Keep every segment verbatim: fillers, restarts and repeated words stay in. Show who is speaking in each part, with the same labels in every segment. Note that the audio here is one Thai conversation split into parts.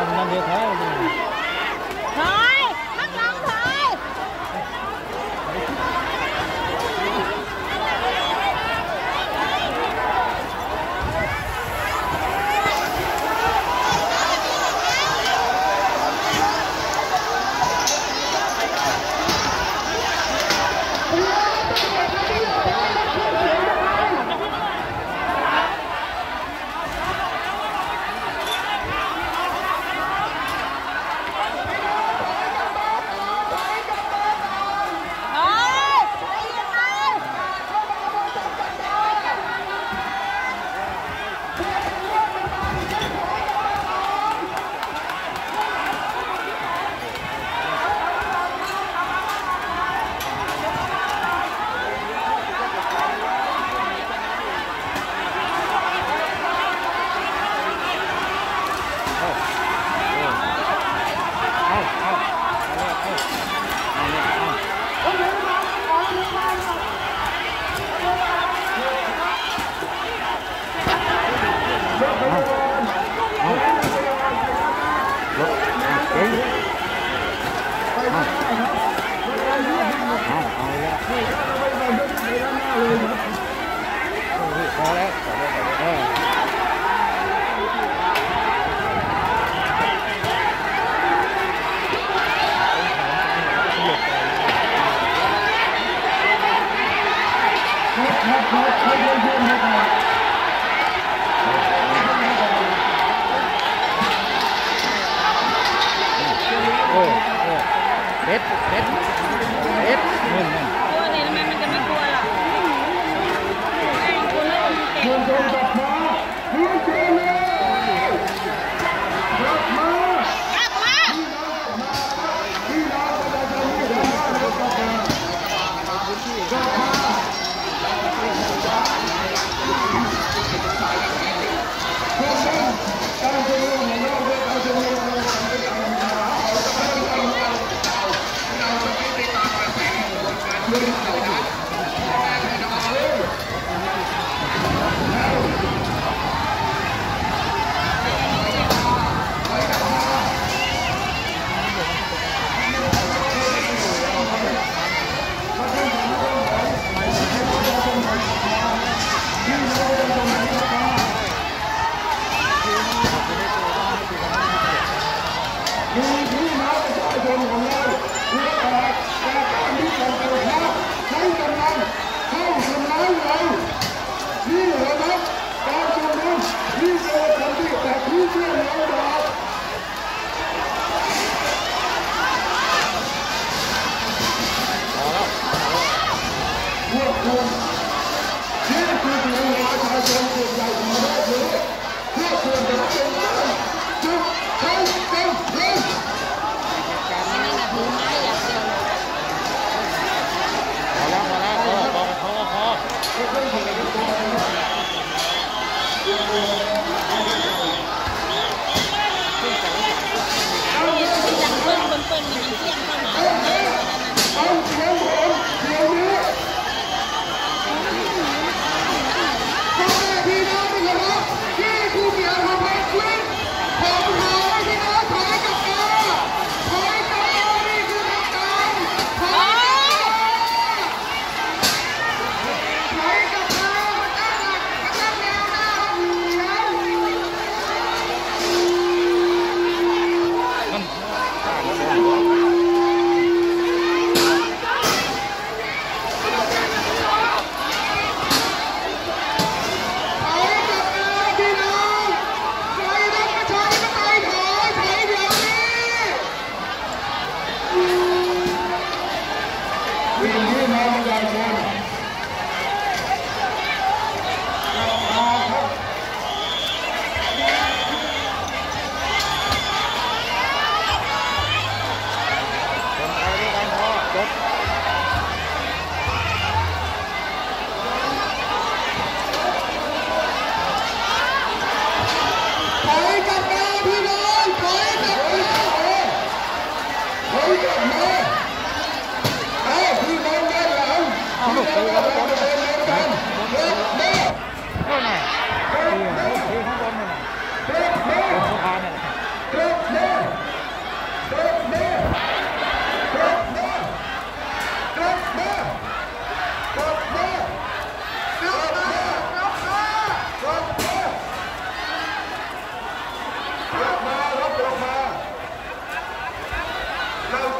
Speaker 1: นั่นเดี๋ยวแท้
Speaker 2: ถอยพักลงถอย
Speaker 1: เด็ดเด็ดเด็ดเงินนั่น
Speaker 2: ตัวนี้ทำไมมันจะไม่กลัวล่ะกลัวไม่เก่ง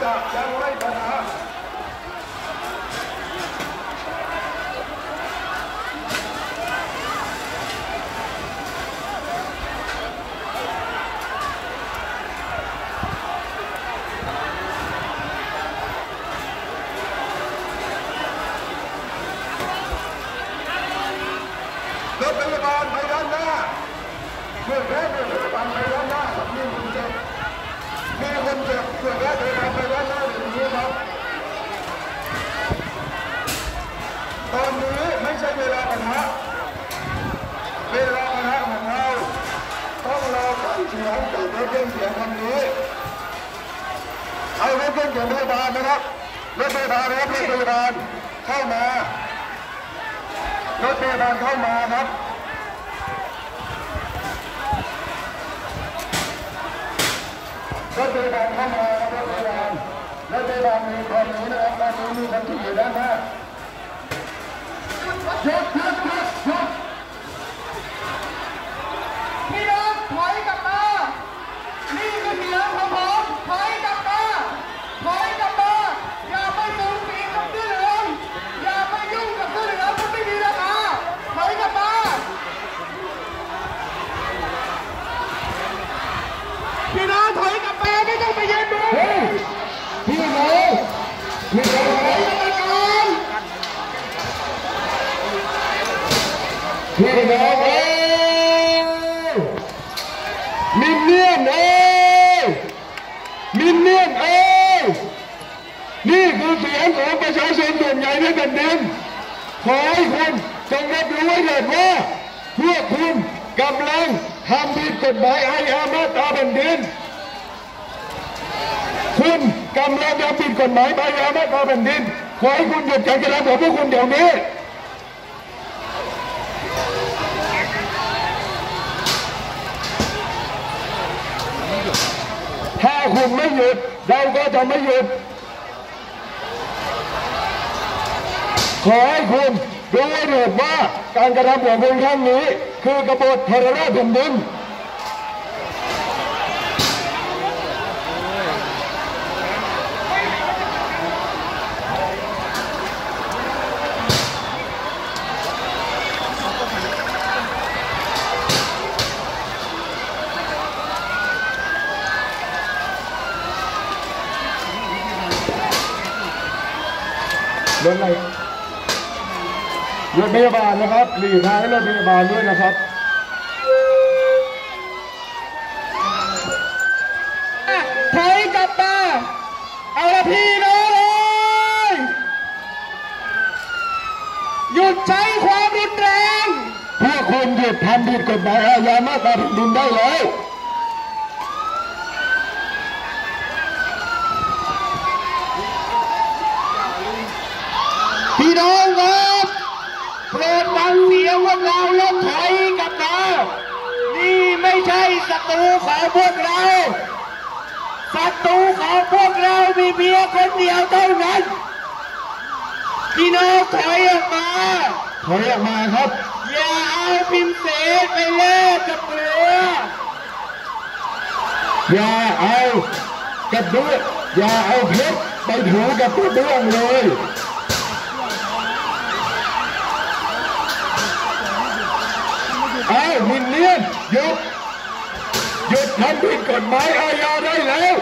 Speaker 3: จะยังไม่ชนะรถพยาบาลไปด้านหน้าเมื่อแพ้เมื่อพยาบาลไปด้านหน้าครับนี่คุณเจ็บมีคนเจ็บเมื่อแพ้พยาบาลไปด้านหน้าอย่างนี้ครับตอนนี้ไม่ใช่เวลาปะทะเวลาปะทะของเราต้องรอการเสียงจากรถเครื่องเสียงคันนี้เอารถเครื่องเสียงพยาบาลนะครับรถพยาบาลนะครับรถพยาบาลเข้ามารถพยาบาลเข้ามาครับรถพยาบาลเข้ามาครับรถพยาบาลรถพยาบาลมีคนนี้นะครับตอนนี้มีคนที่อยู่ด้านหน้าหยุดหยุดหยุดหยุดพี่น้องถอยกลับมานี่คือเสียงของผมถอยกลับมาถอยกลับมาอย่าไปสูงสิงกับเสื้อเหลืองอย่าไปยุ่งกับเสื้อเหลืองมันไม่มีราคาถอยกลับมาพี่น้องถอยกลับมาไม่ต้องไปยืนดูพี่น้องพี่น้องถอยกลับมาก่อนพี่น้องเอ้มินเนี่ยนเอ้มินเนี่ยนเอ้นี่คือเสียงของประชาชนส่วนใหญ่ในแผ่นดินขอให้คุณจงรับรู้ไว้เถิดว่าพวกคุณกำลังทำผิดกฎหมายอาญามาตราแผ่นดินคุณกำลังทำผิดกฎหมายอาญามาตราแผ่นดินขอให้คุณหยุดการกระทำของพวกคุณเดี๋ยวนี้ถ้าคุณไม่หยุดเราก็จะไม่หยุดขอให้คุณรู้ไว้เถิดว่าการกระทำของคุณครั้งนี้คือกบฏทรราชแผ่นดินรถอะไรรถพยาบาลนะครับหลีกทางให้รถพยาบาลด้วยนะครับถอยกลับมาเอาละพี่น้องเลยหยุดใช้ความรุนแรงพวกคุณหยุดทำผิดกฎหมายอาญามาตราแผ่นดินได้แล้วพี่น้องครับโปรดฟังเสียงพวกเราแล้วถอยกลับมานี่ไม่ใช่ศัตรูของพวกเราศัตรูของพวกเรามีเพียงคนเดียวเท่านั้นพี่น้องถอยออกมาถอยออกมาครับอย่าเอาพิมพ์เสนไปแลกกับเกลืออย่าเอากระเบื้องอย่าเอาเพชรไปถูกับกระเบื้องเลยเอามินเลียนหยุดหยุดทำผิดกฎหมายอาญาได้แล้ว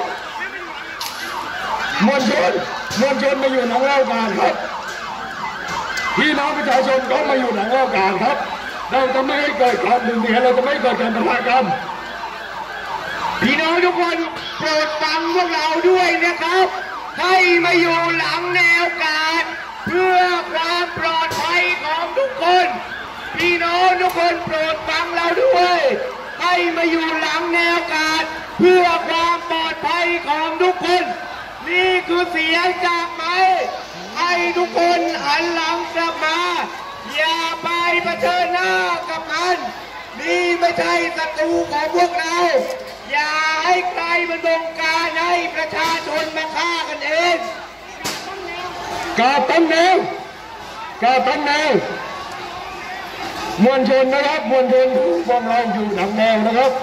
Speaker 3: มวลชนมวลชนมาอยู่หนังเล่าการครับพี่น้องประชาชนก็มาอยู่หนังเล่าการครับเราจะไม่ให้เกิดความรุนแรงเราจะไม่เกิดการปะทะกันพี่น้องทุกคนโปรดฟังพวกเราด้วยนะครับให้มาอยู่หลังแนวการเพื่อความปลอดภัยของทุกคนพี่น้องทุกคนโปรดฟังเราด้วยให้มาอยู่หลังแนวการเพื่อความปลอดภัยของทุกคนนี่คือเสียงจากไหมให้ทุกคนหันหลังกลับมาอย่าไปเผชิญหน้ากับมันนี่ไม่ใช่ศัตรูของพวกเราอย่าให้ใครมาบงการให้ประชาชนมาฆ่ากันเองกาตั้งแนวกาตั้งแนวมวลชนนะครับมวลชนพวกเราอยู่หลังแนวนะครับ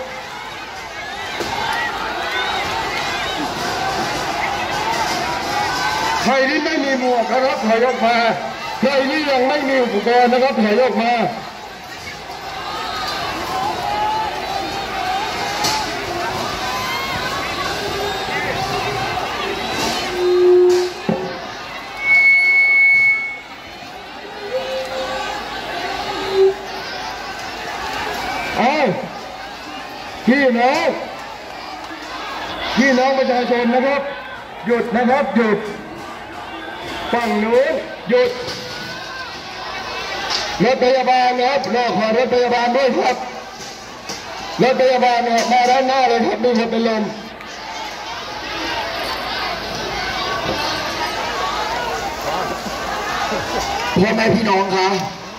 Speaker 3: รที่ไม่มีหมวกนะครับถอยออกมาใครที่ยังไม่มีอุปกรณ์นะครับถอยออกมาเอาพี่น้องพี่น้องประชาชนนะครับหยุดนะครับหยุดฝั่งนู้นหยุดรถพยาบาลนะครับรอขอรถพยาบาลด้วยครับรถพยาบาลเนี่ยมาด้านหน้าเลยครับมีคนเป็นลมพ่อแม่พี่น้องคะ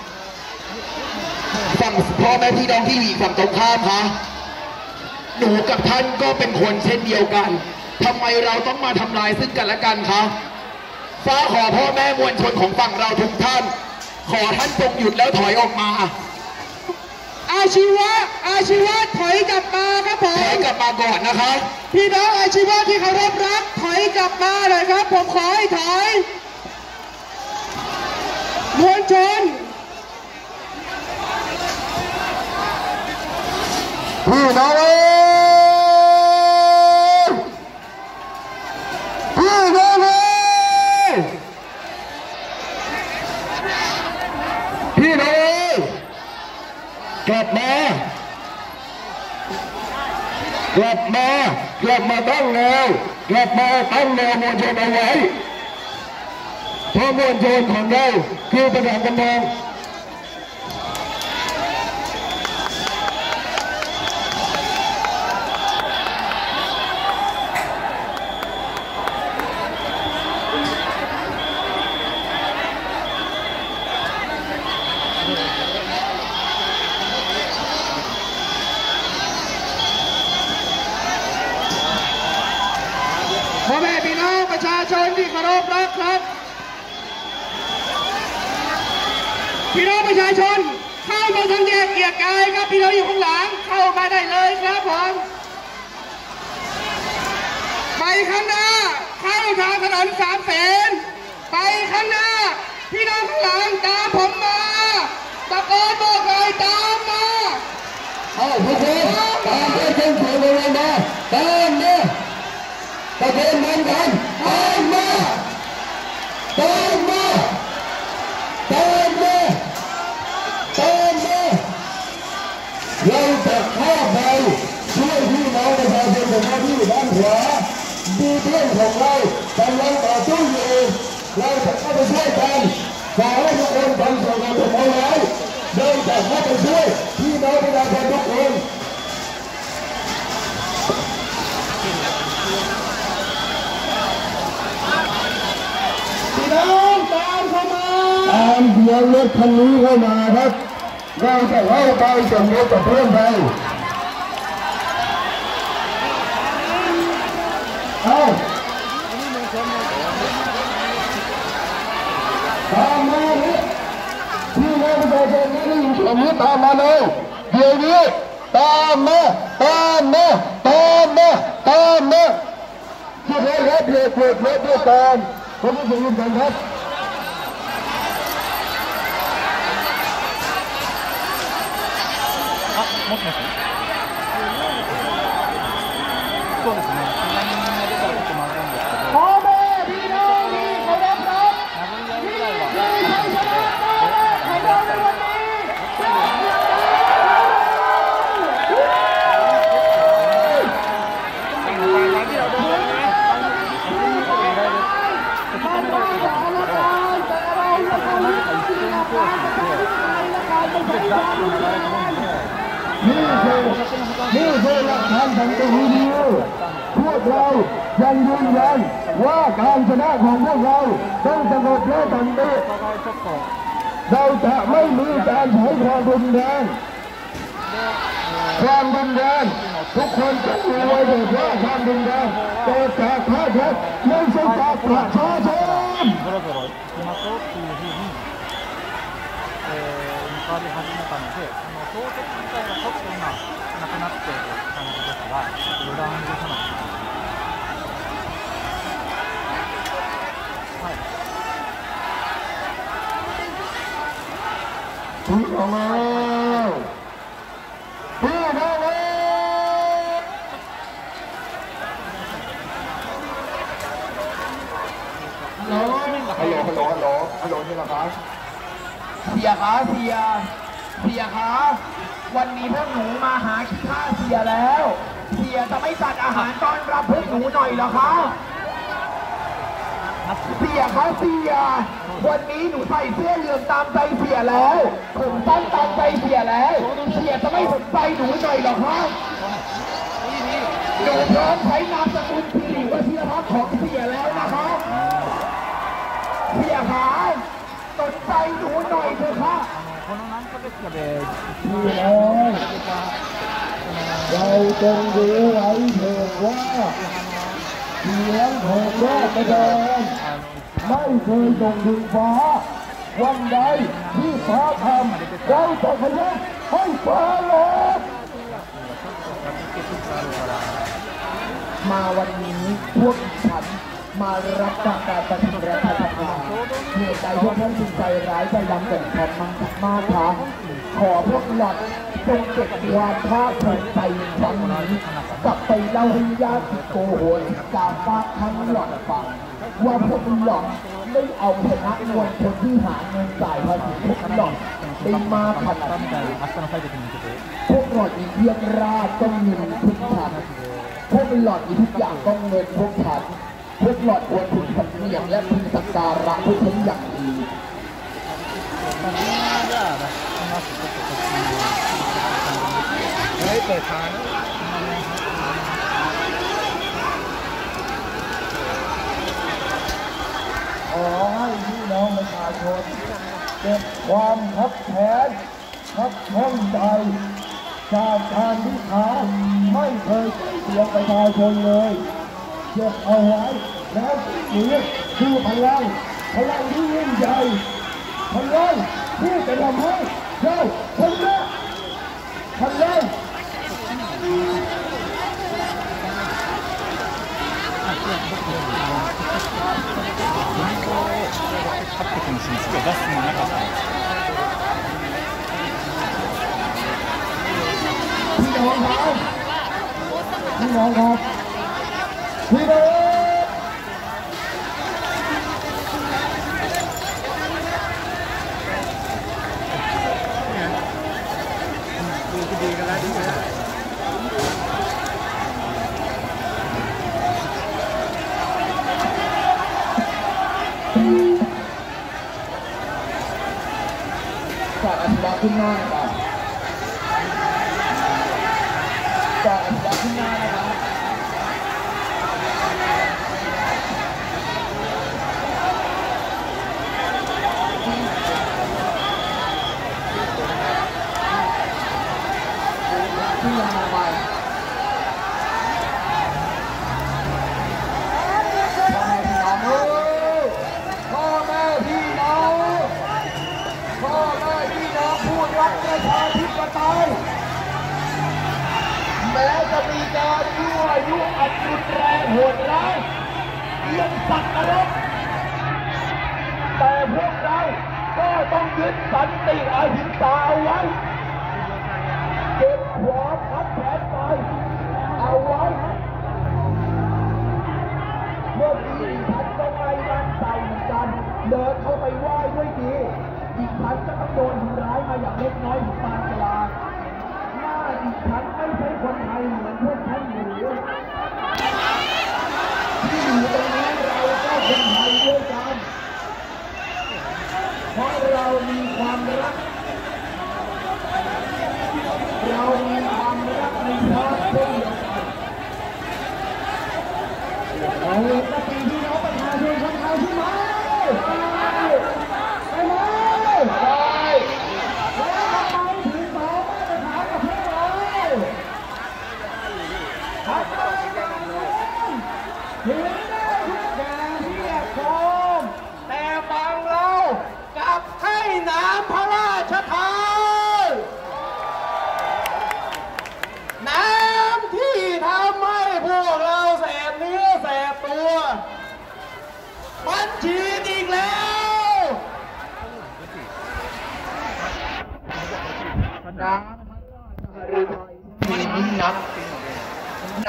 Speaker 3: ฝั่งพ่อแม่พี่น้องที่อยู่ฝั่งตรงข้ามคะหนูกับท่านก็เป็นคนเช่นเดียวกันทำไมเราต้องมาทำลายซึ่งกันและกันคะฟ้าขอพ่อแม่มวลชนของฝั่งเราทุกท่านขอท่านจงหยุดแล้วถอยออกมาอาชีวะอาชีวะถอยกลับมาครับผมถอยกลับมาก่อนนะคะพี่น้องอาชีวะที่เคารพรักถอยกลับมาเลยครับผมขอให้ถอยมวลชนพี่น้องพี่น้องพี่น้องกลับมากลับมากลับมาตั้งแนวกลับมาตั้งแนวมวลชนเอาไว้เพราะมวลชนของเราคือประธานกำลังพ่อแม่พี่น้องประชาชนที่เคารพรักครับพี่น้องประชาชนเข้ามาทางแยกเกียรติกายครับพี่น้องอยู่ข้างหลังเข้ามาได้เลยครับผมไปข้างหน้าเข้าทางถนนสามเสนไปข้างหน้าพี่น้องข้างหลังตามผมมาตะโกนบอกเลยตามมาเอาทุกคนตามไปเส้นทางเลยนะตามมาตะโกนมันกันตามมาตามมาตามมาตามมาเราจะเข้าไปช่วยพี่น้องประชาชนของเราที่อยู่ด้านขวาดูเพื่อนของเรากำลังต่อสู้อยู่เราจะเข้าไปช่วยกันขอให้ทุกคนทำส่วนของตัวเราแล้วเดินจากเข้าไปช่วยพี่น้องประชาชนทุกคนน้องตามเข้ามาตามเสียงรถคันนี้เข้ามาครับเราจะเข้าไปจนรถจะเพื่อนไปเอาตามมาเลยพี่น้องประชาชนที่อยู่ตรงนี้ตามมาเลยเดี๋ยวนี้ตามมาตามมาตามมาตามมาที่ไหนครับเดี๋ยวเปิดรถด้วยกันผมจะยืนยันครับ
Speaker 1: もしもしそうですねみんな出たらちょっとまずいんですけど
Speaker 3: พ่อแม่พี่น้องที่เคารพรัก
Speaker 1: 名古屋ぐらいはあるんですけど名古屋ぐらいนี่คือนี่คือหลักฐานทางตัววิดีโอพวกเรายังยืนยันว่าการชนะของพวกเราต้องสงบและสันติเราจะไม่มีการใช้ความรุนแรงความรุนแรงทุกคนจะรู้ไว้เลยว่าความรุนแรงเกิดจากพระเจ้าไม่ใช่จากประชาชน変わり始めたので、あの衝突自体はちょっと今なくなっている感じですが、予断を許さない。まあพี่น้องพี่น้องฮัลโหลฮัลโหลฮัลโหลฮัลโหลนี่เหรอครับเสียขาเสียเสียขาวันนี้พวกหนูมาหาขี้ข้าเสียแล้วเสียจะไม่จัดอาหารต้อนรับพวกหนูหน่อยเหรอคะเสียคะเสียวันนี้หนูใส่เสื้อเหลืองตามใจเสียแล้วผมตั้งตามใจเสียแล้วเสียจะไม่สนใจหนูหน่อยเหรอคะหนูพร้อมใช้นามสกุลสิริวัชิรพัฒน์ของเสียแล้วนะคะเสียคะสนใจหนูหน่อยเถอะค่ะพี่น้องเราจงรู้ไว้เถิดว่าเสียงของราษฎรไม่เคยส่งถึงฟ้าวันใดที่ฟ้าทำเราจะขยับให้ฟ้าลบมาวันนี้พวกฉันมารับจากการประชุมรัฐสภาเหตุใดพวกท่านจึงใจร้ายใจดำเกิดความมั่งมากค่ะขอพวกหลอดจงเก็บความภาคภูมิใจครั้งนี้กลับไปเล่าให้ญาติโกโหนกาฟ้าทั้งหลอดฟังว่าพวกหลอดได้เอาชนะมวลชนที่หาเงินจ่ายภาษีพวกหลอดได้มาขนาดนี้พวกหลอดอีเยี่ยมราชต้องเงินทุกฉันพวกหลอดอีทุกอย่างต้องเงินพวกฉันพวกหลอดควรพึงสำเนียงและพึงสักการะพวกฉันอย่างดีไม่เปิดทางขอให้พี่น้องประชาชนเก็บความคับแค้นคับข้องใจจากการที่เขาไม่เคยเสียประชาชนเลยเก็บเอาไว้แล้วนี่คือพลังพลังที่ยิ่งใหญ่พลังที่จะทำให้เราชนะพลังพี่น้องครับพี่น้องครับพี่น้องดีกันแล้วดีกันแล้วจากอันดับขึ้นหน้าครับจากอันดับขึ้นหน้านะครับที่ยังมาไปพ่อแม่พี่น้องพ่อแม่พี่น้องพูดรักประชาธิปไตยแม้จะมีการยั่วยุอันรุนแรงโหดร้ายเยี่ยมสัตว์นรกแต่พวกเราก็ต้องยึดสันติอหิงสาเอาไว้เก็บความขัดแย้งไปเอาไว้เมื่อกี้ฉันก็ไม่มั่นใจเหมือนกันเดินเข้าไปไหว้ด้วยดีอีกฉันก็ต้องโดนทำร้ายมาอย่างเล็กน้อยถึงปานกลางหน้าอีกฉันไม่ใช่คนไทยเหมือนพวกท่านหรือที่อยู่ตรงนี้เราก็คนไทยด้วยกันเพราะเรามีความรักเรามีความรักในชาติเช่นเดียวกันเราจะเป็นพี่น้องประชาชนคนไทยใช่ไหมใช่ไหมใช่แล้วทำไมถึงต่อมาตรฐานกับพวกเราทำไม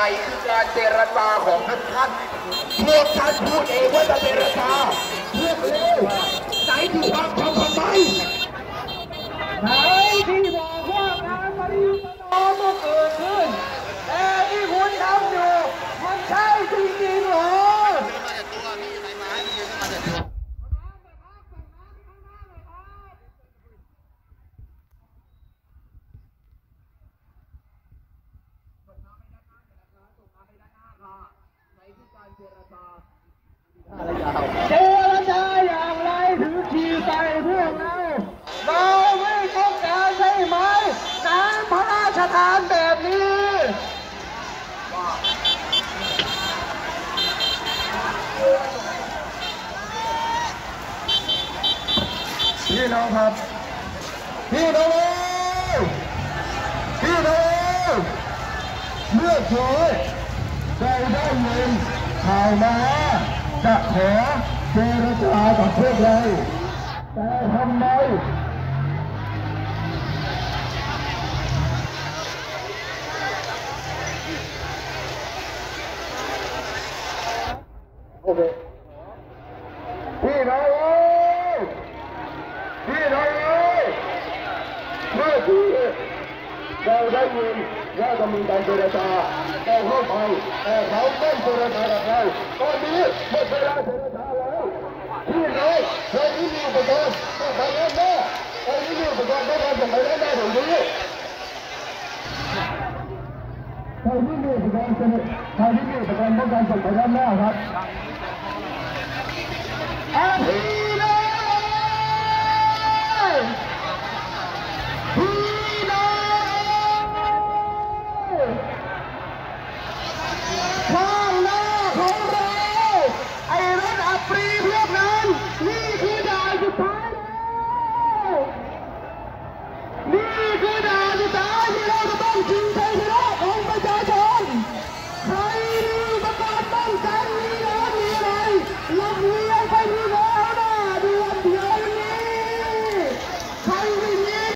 Speaker 1: นคือการเจรจาของท่านท่านพวกท่านพูดเองว่าจะเจรจาพวกเร็วไหนที่ทำทำทำไมไหนที่บอกว่าการปฏิบัติต่อมันเกิดขึ้นแต่ที่คุณทำอยู่มันใช่จริงๆหรอเจรจาอย่างไรถึงขี่ไปพวกเราเราไม่ต้องการใช่ไหมน้ำพระราชทานแบบนี้พี่น้องครับพี่น้องพี่น้องเมื่อคืนเราได้ยินข่าวมาจะขอเจรจากับพวกเราแต่ทำไมโอเคพี่น้องพี่น้องเมื่อคืนเราได้ยินว่าจะมีการเจรจาเราเข้าไปแต่เขาไม่เจรจากับเราตอนนี้หมดเวลาเจรจาแล้วพี่น้องเราที่มีอุปกรณ์ต้องไปด้านหน้าเราที่มีอุปกรณ์ต้องการส่งไปด้านหน้าถึงนี้ใครที่มีอุปกรณ์ใครที่มีอุปกรณ์ต้องการส่งไปด้านหน้าครับอาพี